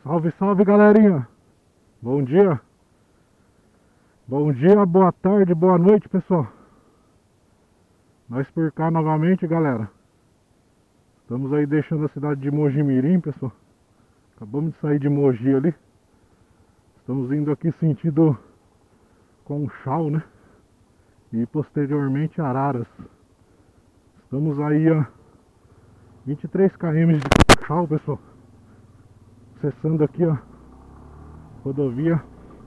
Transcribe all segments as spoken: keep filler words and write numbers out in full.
Salve, salve, galerinha! Bom dia! Bom dia, boa tarde, boa noite, pessoal! Nós por cá novamente, galera. Estamos aí deixando a cidade de Mojimirim, pessoal. Acabamos de sair de Mogi ali. Estamos indo aqui sentido Conchal, né? E posteriormente Araras. Estamos aí a vinte e três quilômetros de Conchal, pessoal. Acessando aqui a rodovia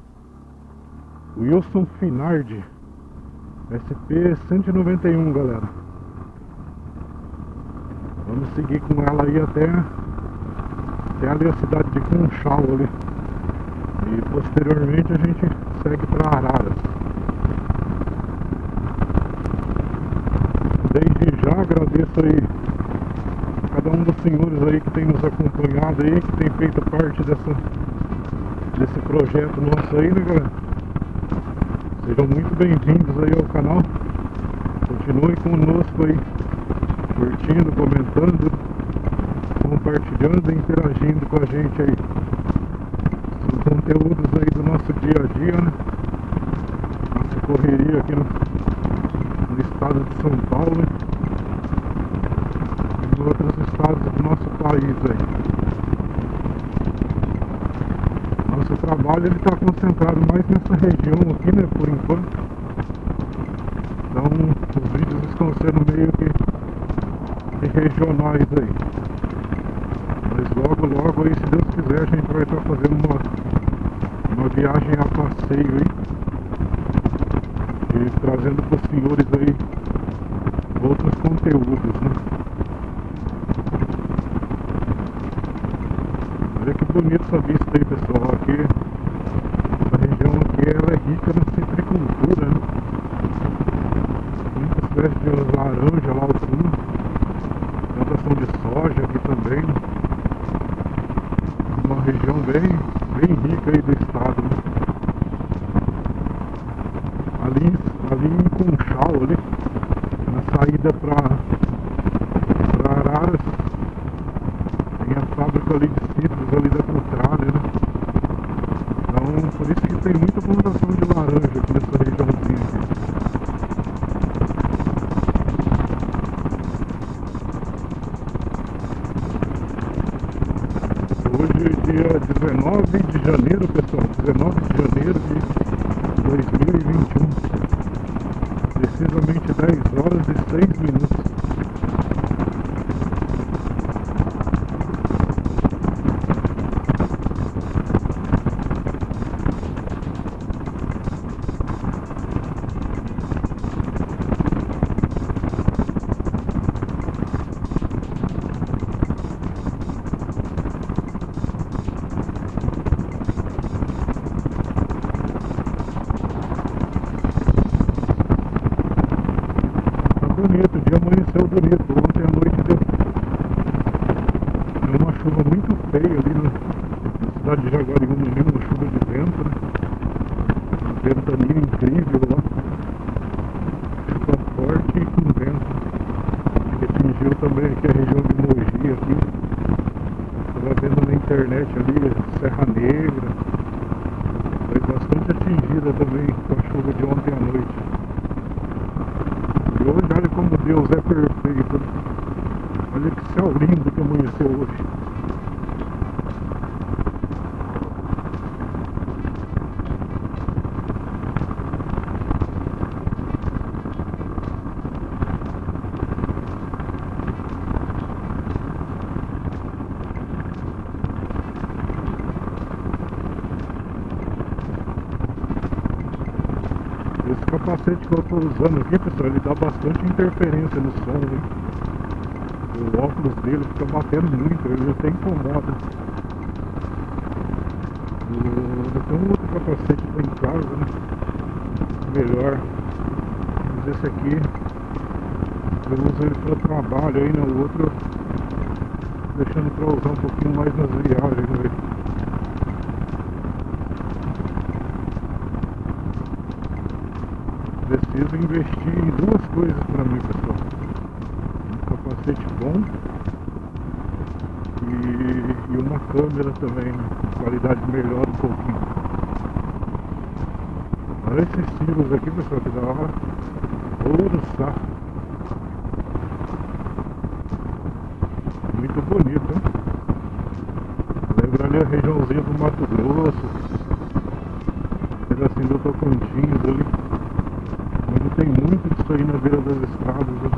Wilson Finardi S P cento e noventa e um, galera. Vamos seguir com ela aí até, até ali a cidade de Conchal ali. E posteriormente a gente segue para Araras. Desde já agradeço aí cada um dos senhores aí que tem nos acompanhado aí, que tem feito parte dessa, desse projeto nosso aí, né, galera? Sejam muito bem-vindos aí ao canal. Continuem conosco aí, curtindo, comentando, compartilhando e interagindo com a gente aí. São conteúdos aí do nosso dia a dia, né? Nossa correria aqui no, no estado de São Paulo, né? E em outros estados do nosso país aí. Nosso trabalho ele está concentrado mais nessa região aqui, né, por enquanto. Então os vídeos estão sendo meio que, que regionais aí. Mas logo logo aí, se Deus quiser, a gente vai estar fazendo uma, uma viagem a passeio aí. E trazendo para os senhores aí outros conteúdos, né? Olha que bonito essa vista aí, pessoal. Aqui, essa região aqui, ela é rica na citricultura, né? Muita espécie de laranja lá ao fundo. Plantação de soja aqui também. Uma região bem, bem rica aí do estado, né? Ali, ali em Conchal, ali, na saída para para Araras, tem a fábrica ali de citros ali da Cotralha, né? Então, por isso que tem muita plantação de laranja aqui nessa regiãozinha aqui. Hoje é dia dezenove de janeiro, pessoal, dezenove de janeiro de dois mil e vinte e um, precisamente dez horas e seis minutos. Bonito, o dia amanheceu bonito. Ontem à noite deu, deu uma chuva muito feia ali na, na cidade de Jaguariúna, mesmo, uma chuva de vento, né? Um ventania incrível lá, chuva forte e com vento, que atingiu também aqui a região de Mogi aqui. Estava vendo na internet ali, Serra Negra, foi bastante atingida também com a chuva de ontem à noite. E hoje, olha como Deus é perfeito. Olha que céu lindo que amanheceu hoje. Esse capacete que eu estou usando aqui, pessoal, ele dá bastante interferência no som, hein? O óculos dele fica batendo muito, ele até incomoda. Eu tenho um outro capacete lá em casa, né? Melhor. Mas esse aqui, eu uso ele para trabalho aí, né? O outro, deixando para usar um pouquinho mais nas viagens, né? Preciso investir em duas coisas para mim, pessoal. Um capacete bom e, e uma câmera também, né? Qualidade melhor um pouquinho. Olha esses silos aqui, pessoal, que da hora. Ouro sá. Muito bonito, hein? Lembra ali a regiãozinha do Mato Grosso, pedacinho do Tocantins ali, onde tem muito disso aí na beira das estradas, né?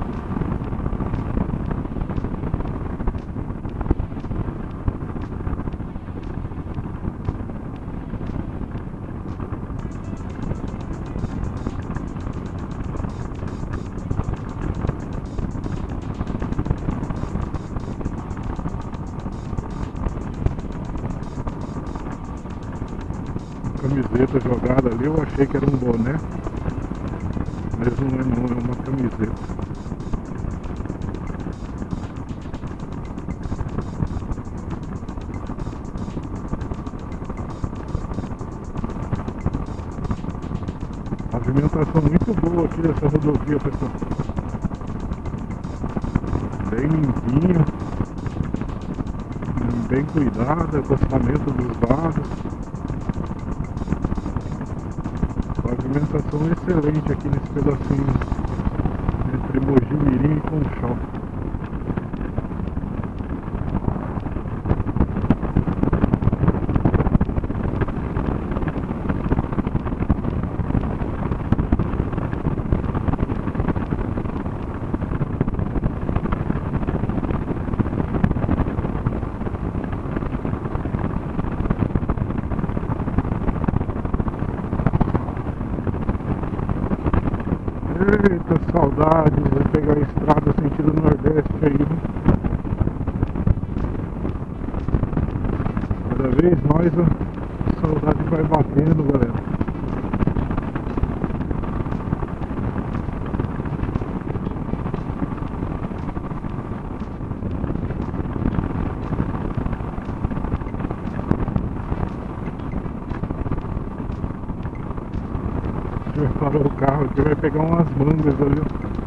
Camiseta jogada ali, eu achei que era um boné, mas não é não, é uma camiseta. Pavimentação muito boa aqui dessa rodovia, pessoal. Bem limpinho, bem cuidado, acostamento dos lados. Pavimentação excelente aqui nesse pedacinho entre Mojimirim e Conchal. Eita, saudades de pegar a estrada sentido nordeste aí, né? Cada vez mais a saudade vai batendo, galera. Parou o carro aqui, vai pegar umas mangas ali.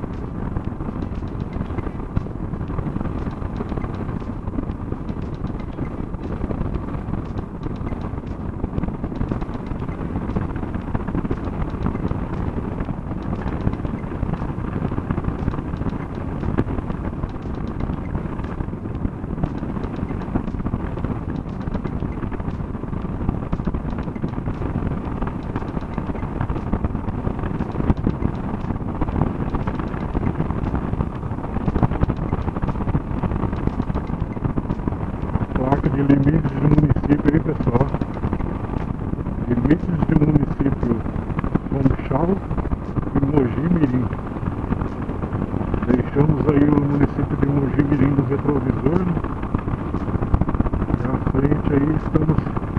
De limites de município aí, pessoal. Limites de município Conchal e Mojimirim. Deixamos aí o município de Mojimirim no retrovisor, né? E à frente aí estamos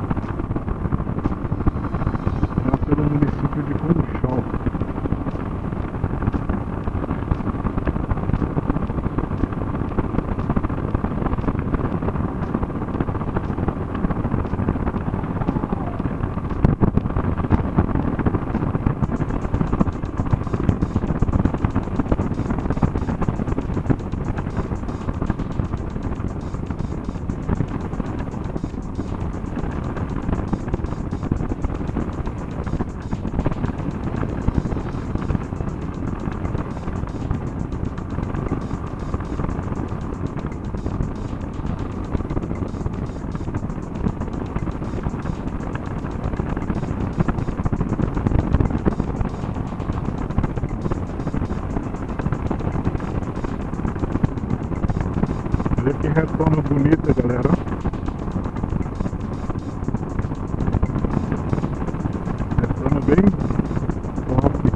lá pelo município de Conchal. Olha que retoma bonita, galera. Retoma bem top.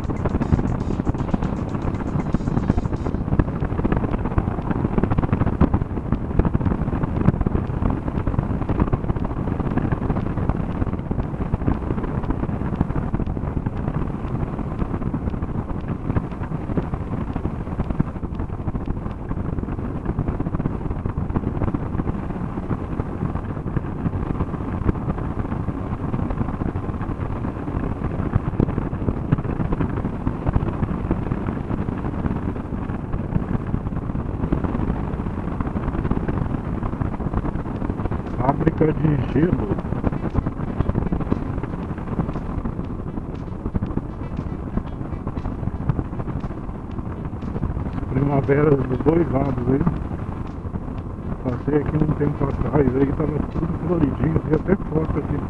fábrica de gelo. Primaveras dos dois lados aí. Passei aqui um tempo atrás aí, tava tudo floridinho, tem até foto aqui.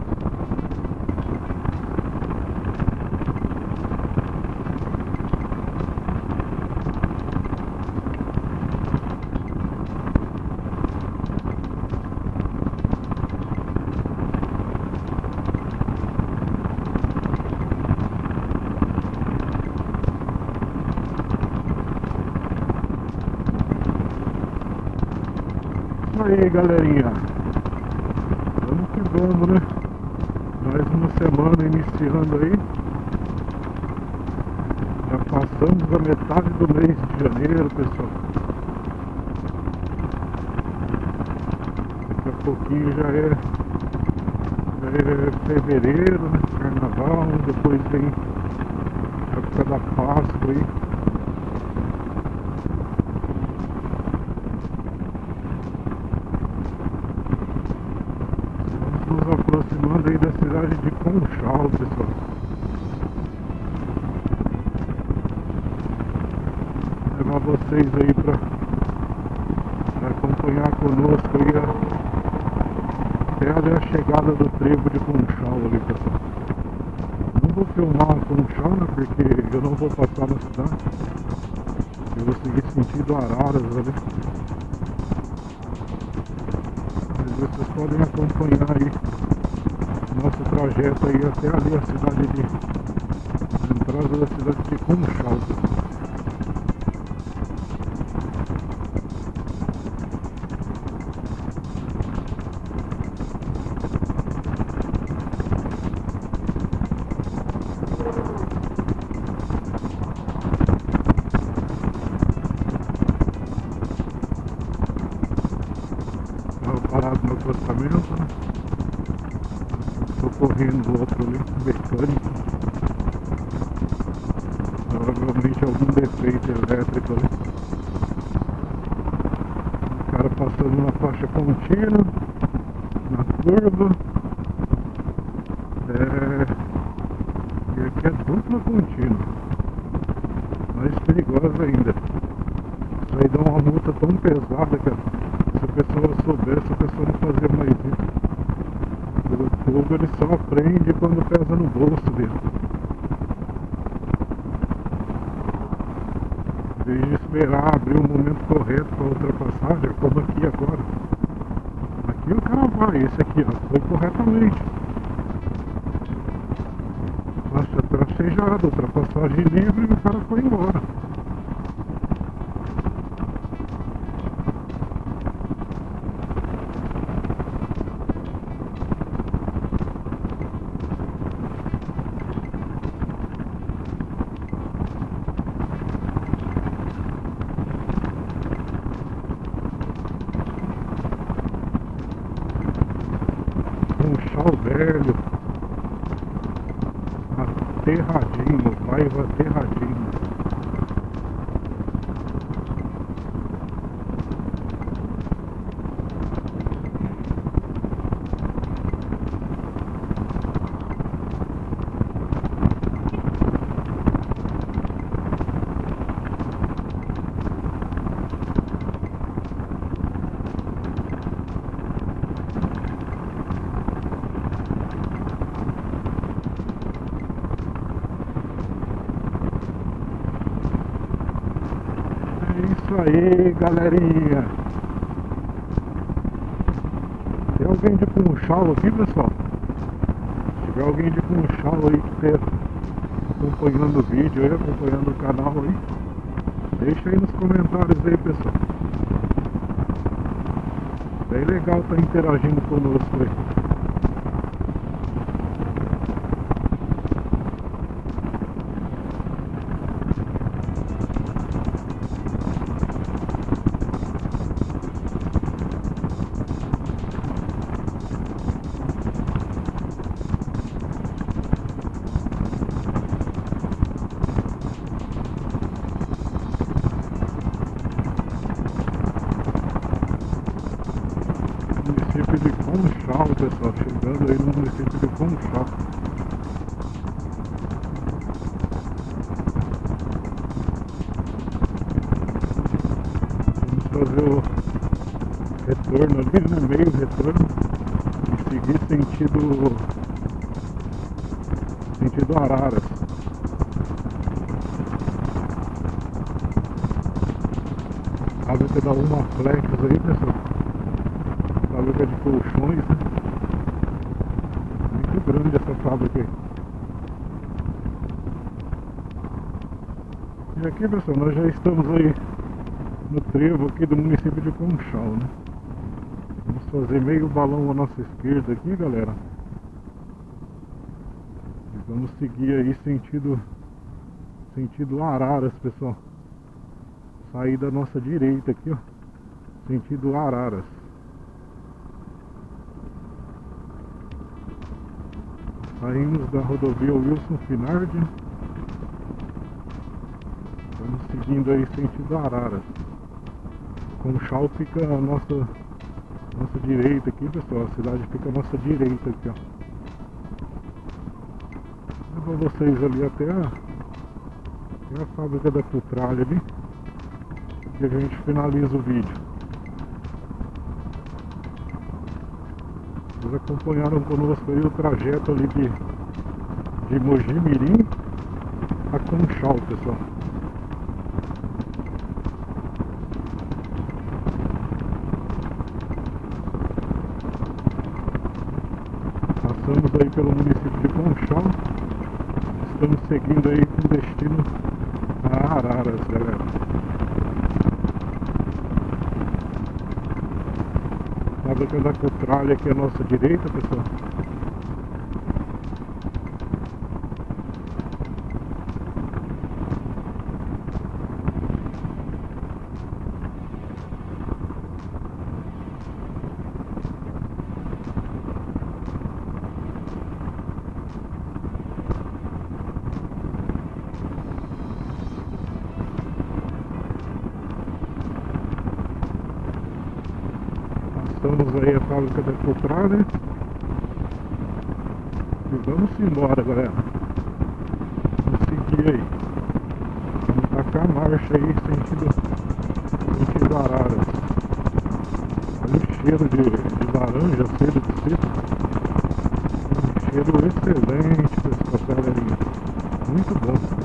Aí galerinha, vamos que vamos, né? Mais uma semana iniciando aí. Já passamos a metade do mês de janeiro, pessoal. Daqui a pouquinho já é, já é fevereiro, né? Carnaval, depois vem a época da Páscoa aí. Nos aproximando aí da cidade de Conchal, pessoal. Vou levar vocês aí pra, pra acompanhar conosco aí a, até ali a chegada do trevo de Conchal ali, pessoal. Não vou filmar Conchal, né, porque eu não vou passar na cidade. Eu vou seguir sentido Araras ali. Vocês podem acompanhar aí nosso trajeto aí até ali a cidade de a entrada da cidade de Conchal. Parado no acostamento, né? Socorrendo o outro ali, mecânico. Provavelmente algum defeito elétrico ali. O cara passando na faixa contínua, na curva. É... E aqui é dupla contínua. Mais perigosa ainda. Isso aí dá uma multa tão pesada, cara. Se a pessoa soubesse, a pessoa não fazia mais isso. O fogo ele só aprende quando pesa no bolso dele. Em vez de esperar abrir o momento correto para a ultrapassagem, como aqui agora. Aqui o cara vai, esse aqui ó, foi corretamente. Faixa tracejada, ultrapassagem livre e o cara foi embora. Conchal velho, aterradinho, bairro aterradinho. Isso aí, galerinha. Tem alguém de Conchal aqui, pessoal? Se tiver alguém de Conchal aí que esteja acompanhando o vídeo aí, acompanhando o canal aí, deixa aí nos comentários aí, pessoal. Bem legal estar interagindo conosco aí. Município de Conchal, pessoal, chegando aí no município de Conchal. Vamos fazer o retorno ali, né? Meio retorno e seguir sentido sentido Araras. Fábrica da Uma Flechas aí, pessoal. Fábrica de colchões, né? Muito grande essa fábrica aí. E aqui, pessoal, nós já estamos aí no trevo aqui do município de Conchal, né? Vamos fazer meio balão à nossa esquerda aqui, galera. E vamos seguir aí sentido sentido Araras, pessoal. Sair da nossa direita aqui, ó, sentido Araras. Saímos da rodovia Wilson Finardi. Estamos seguindo aí sentido Araras. Conchal fica a nossa, nossa direita aqui, pessoal. A cidade fica a nossa direita aqui, ó. Vou levar vocês ali até a, até a fábrica da Cutralha ali. E a gente finaliza o vídeo. Vocês acompanharam conosco aí o trajeto ali de, de Mogi Mirim a Conchal, pessoal. Passamos aí pelo município de Conchal. Estamos seguindo aí com destino a Araras, galera. A fábrica da Cutralha aqui à nossa direita, pessoal. Passamos aí a fábrica da Cutralha. E vamos embora, galera. Vamos seguir aí. Vamos tacar a marcha aí, sentido, sentido Araras. Olha o cheiro de, de laranja, cedo de cedo. Um cheiro excelente, pessoal, galerinha. Muito bom.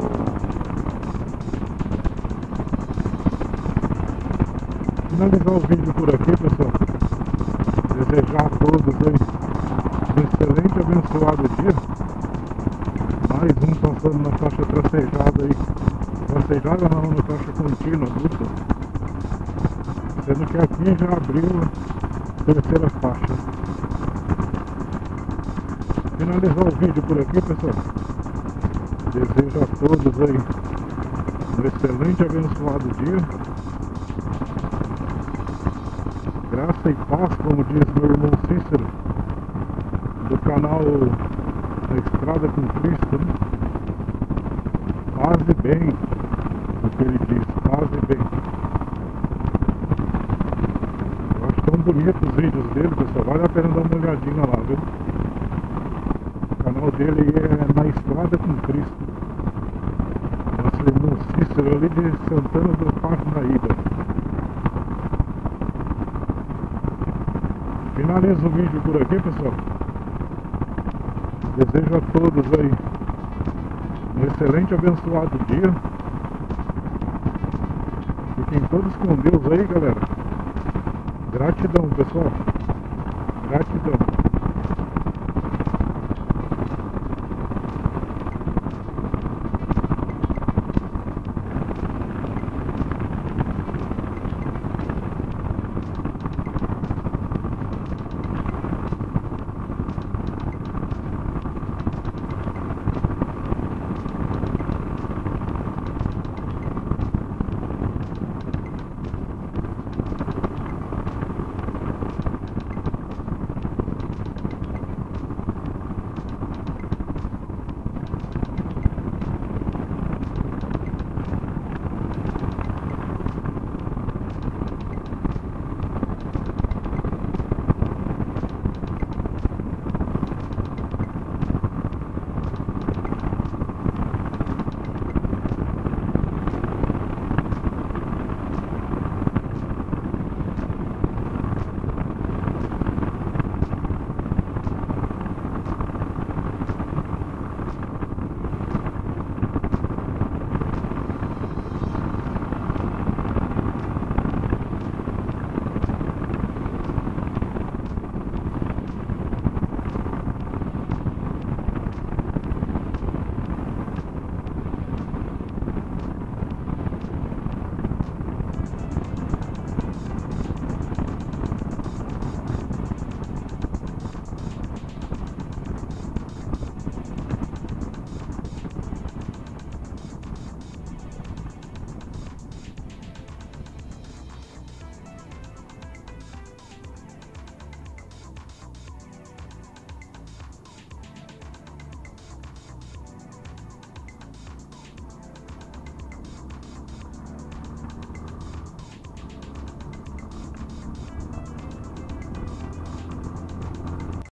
Finalizar o vídeo por aqui, pessoal. Desejar a todos aí um excelente e abençoado dia. Mais um passando na faixa tracejada aí. Tracejada não, na faixa contínua, dupla. Sendo que aqui já abriu a terceira faixa. Finalizar o vídeo por aqui, pessoal. Desejo a todos aí um excelente e abençoado dia. Graça e paz, como diz meu irmão Cícero, do canal A Estrada com Cristo, né? Paz e bem, o que ele diz, paz e bem. Eu acho tão bonito os vídeos dele, pessoal, vale a pena dar uma olhadinha lá, viu? O canal dele é Na Estrada com Cristo. Nosso irmão Cícero ali de Santana do Parnaíba. Finalizo o vídeo por aqui, pessoal. Desejo a todos aí um excelente e abençoado dia. Fiquem todos com Deus aí, galera. Gratidão, pessoal. Gratidão.